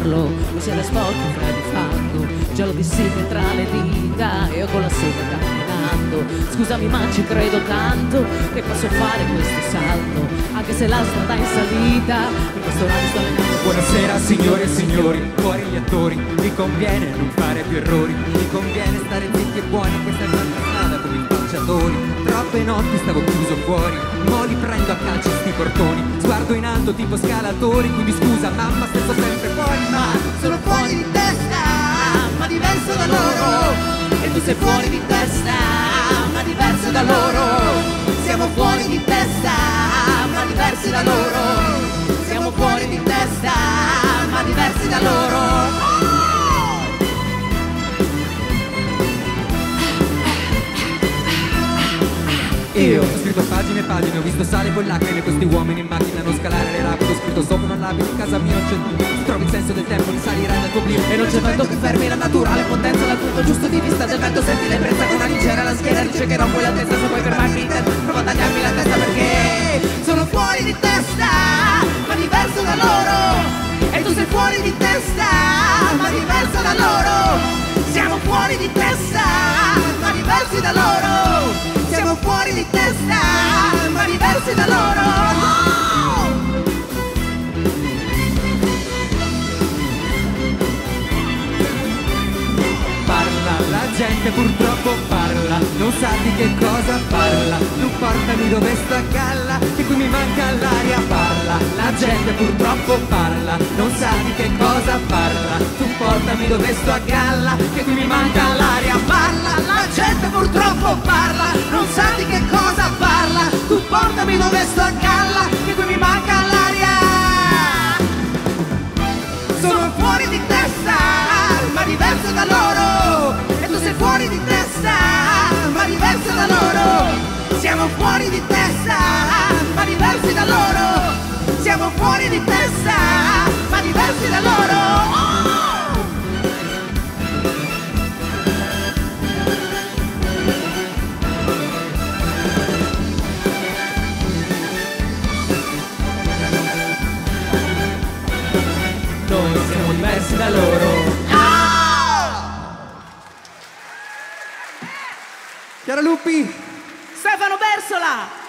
farlo. Mi siete sporco fra di fango, già lo dissi tra le dita e io con la sega camminando. Scusami ma ci credo tanto che posso fare questo salto, anche se la strada è in salita, in questo orario sto allenando. Buonasera signore e signori, fuori gli attori, vi conviene non fare più errori, vi conviene stare zitti e buoni, questa è tanta strada come i calciatori. Troppe notti stavo chiuso fuori, mo li prendo a calci sti portoni, sguardo in alto tipo scalatori, quindi scusa mamma se sto sempre fuori, ma Sono fuori di testa, ma diverso da loro. E tu sei fuori di testa, ma diverso da loro. Siamo fuori di testa, ma diversi da loro. Siamo fuori di testa, ma diversi da loro. io ho scritto pagine e pagine, ho visto sale con lacrime, questi uomini in macchina non scalare le rapide, ho scritto sopra un labile, in casa mia non c'è più, trovi il senso del tempo, risalirai dal tuo oblio, e non c'è vento che fermi la naturale potenza dal punto giusto di vista del vento, senti l'ebbrezza con una lincera alla schiena, ricercherò poi l'altezza se puoi fermarmi in testa, prova a tagliarmi la testa perché sono fuori di testa, ma diverso da loro, e tu sei fuori di testa, ma diverso da loro, siamo fuori di testa, ma diversi da loro. Siamo fuori di testa, ma diversi da loro. Parla, la gente purtroppo parla, non sa di che cosa parla, tu portami dove sto a galla, che qui mi manca l'aria. Parla, la gente purtroppo parla, non sa di che cosa parla, tu portami dove sto a galla, che qui mi manca l'aria. Parla, la gente purtroppo parla, non sa di che cosa parla. Tu portami dove sto a galla, che qui mi manca l'aria. Sono fuori di testa, ma diverso da loro. E tu sei fuori di testa, ma diverso da loro. Siamo fuori di testa, ma diversi da loro. Siamo fuori di testa, ma diversi da loro. Noi siamo diversi da loro. Chiara Luppi! Stefano Bersola!